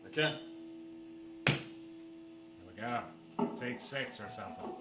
Okay. Here we go. Take 6 or something.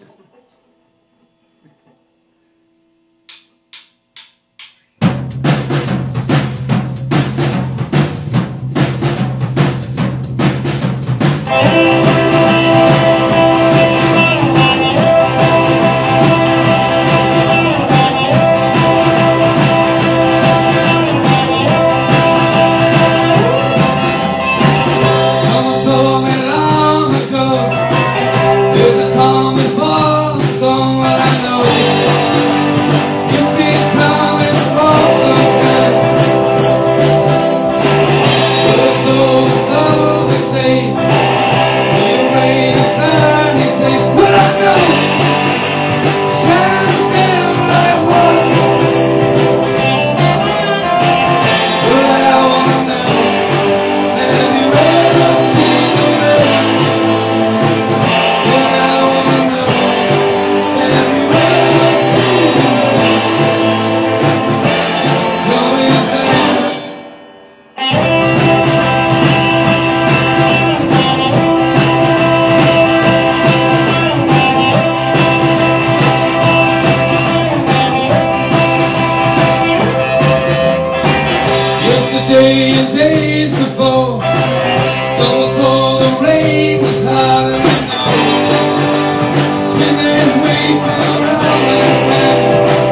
Yesterday and days before, someone told the rain was hot and spinning weight around his head.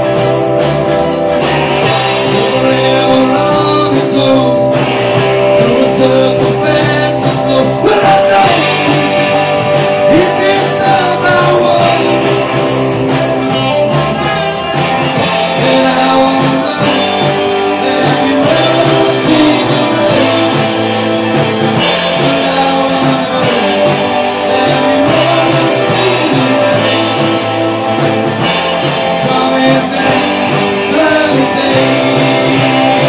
Forever long ago, through a circle fast and slow, but I know he can't stop my water. And I wanna know, have you ever seen the rain? But I wanna know, have you ever seen the rain? Coming down sunny days.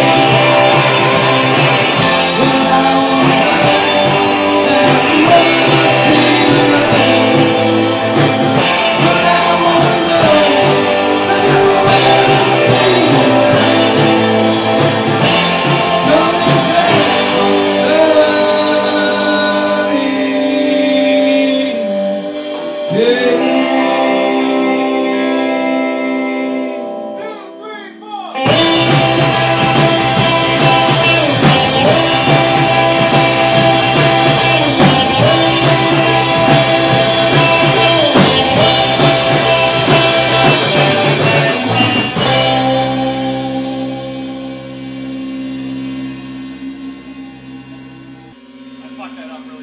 But I wanna know, have you ever seen the rain? But I wanna know, have you ever seen the rain? Coming I fucked that up really